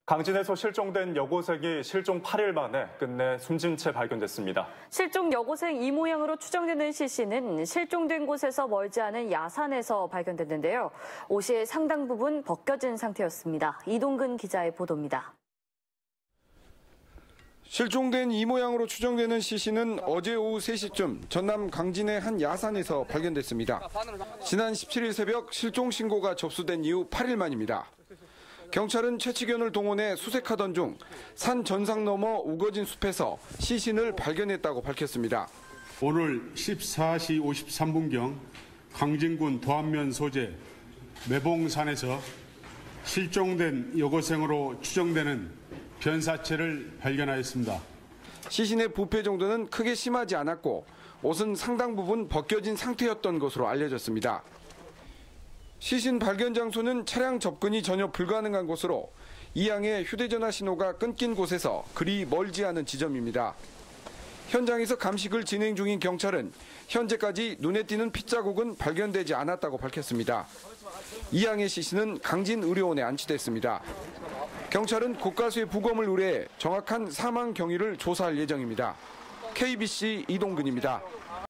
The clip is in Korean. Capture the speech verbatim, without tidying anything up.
강진에서 실종된 여고생이 실종 팔 일 만에 끝내 숨진 채 발견됐습니다. 실종 여고생 이 모양으로 추정되는 시신은 실종된 곳에서 멀지 않은 야산에서 발견됐는데요. 옷의 상당 부분 벗겨진 상태였습니다. 이동근 기자의 보도입니다. 실종된 이 모양으로 추정되는 시신은 어제 오후 세 시쯤 전남 강진의 한 야산에서 발견됐습니다. 지난 십칠 일 새벽 실종 신고가 접수된 이후 팔 일 만입니다. 경찰은 최측연을 동원해 수색하던 중 산 전상 너머 우거진 숲에서 시신을 발견했다고 밝혔습니다. 오늘 십사 시 오십삼 분경 강진군 도안면 소재 매봉산에서 실종된 여고생으로 추정되는 변사체를 발견하였습니다. 시신의 부패 정도는 크게 심하지 않았고 옷은 상당 부분 벗겨진 상태였던 것으로 알려졌습니다. 시신 발견 장소는 차량 접근이 전혀 불가능한 곳으로 이양의 휴대전화 신호가 끊긴 곳에서 그리 멀지 않은 지점입니다. 현장에서 감식을 진행 중인 경찰은 현재까지 눈에 띄는 핏자국은 발견되지 않았다고 밝혔습니다. 이양의 시신은 강진의료원에 안치됐습니다. 경찰은 국가수의 부검을 의뢰해 정확한 사망 경위를 조사할 예정입니다. 케이비씨 이동근입니다.